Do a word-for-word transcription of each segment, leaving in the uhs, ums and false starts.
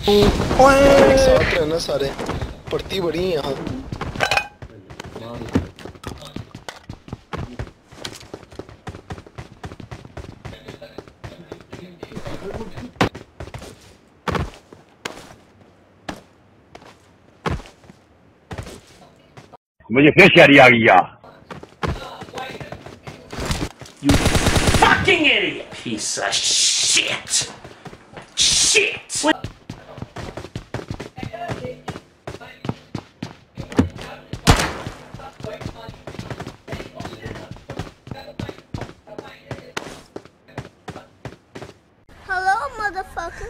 ओए साथ रहना सारे, पड़ती बड़ी है यहाँ। मुझे फिर शहरी आ गया। You fucking idiot! Piece of shit! Shit! Hello, motherfucker.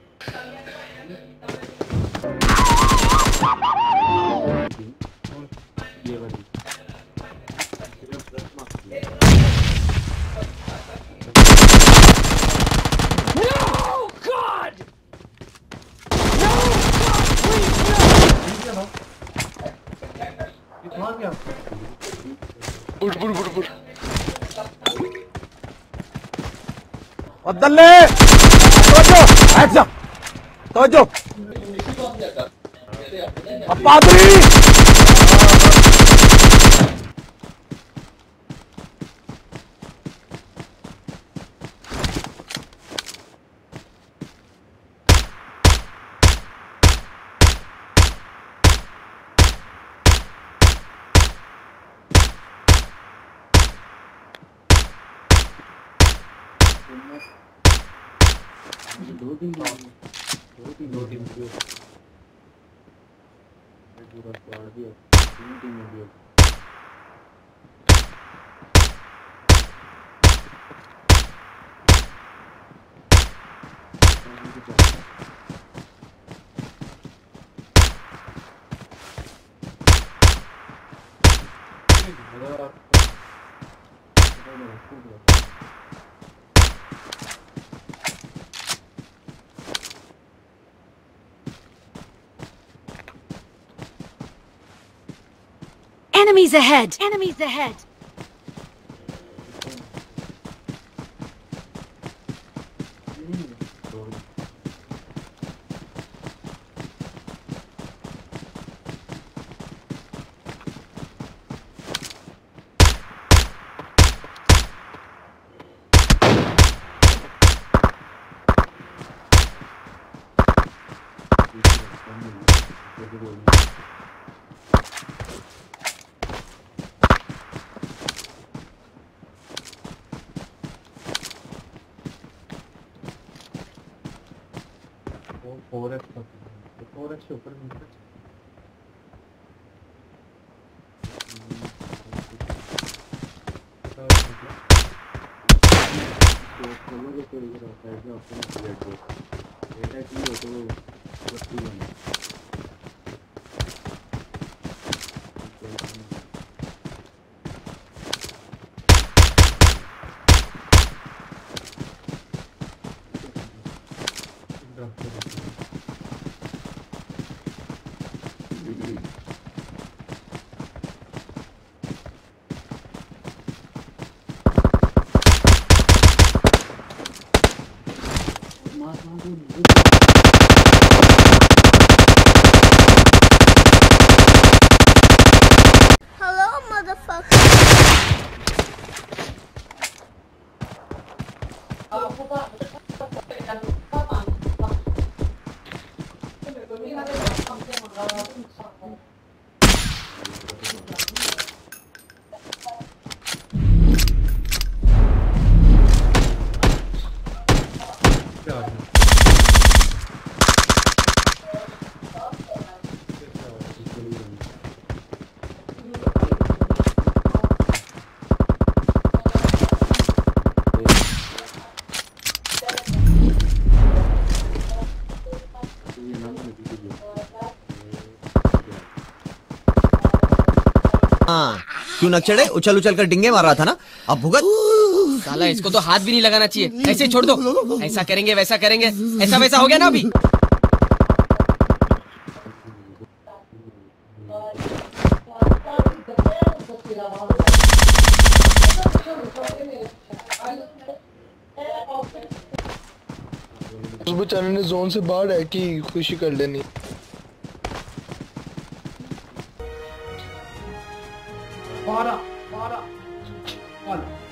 बुड़ बुड़ बुड़ बुड़ अब्दुल्ले तोजो ऐसा तोजो अब पादरी दो दिन दो तीन दो तीन पूरा स्क्वाड भी है, तीन टीम में भी है। Enemies ahead! Enemies ahead! Four X four X के ऊपर Hello, motherfucker. हाँ क्यों नक्चड़े उछल उछल कर डिंगे मार रहा था ना, अब भुगत। साला इसको तो हाथ भी नहीं लगाना चाहिए, ऐसे छोड़ दो। ऐसा करेंगे वैसा करेंगे, ऐसा वैसा हो गया ना अभी। उस बेचारे ने जोन से बाहर है कि खुशी कर लेनी। बारह बारह